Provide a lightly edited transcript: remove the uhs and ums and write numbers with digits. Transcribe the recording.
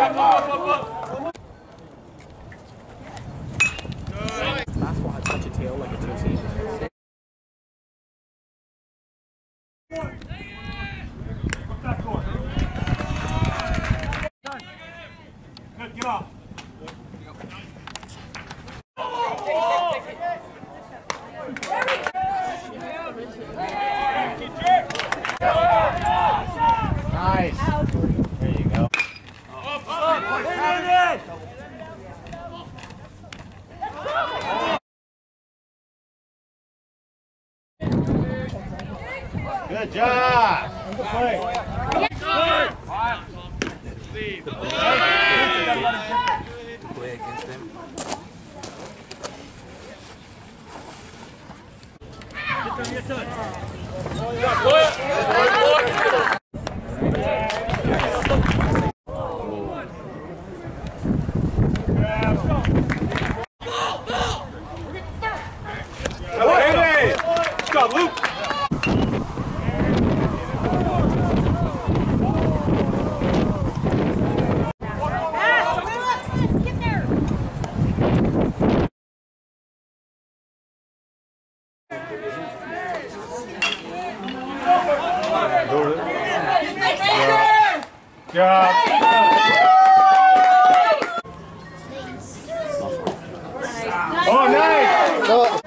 Basketball has such a tail, like a two-seed. Good, get off. Nice. There you go. Good job. Play against him. Let's go, Luke. Yeah. Oh, nice.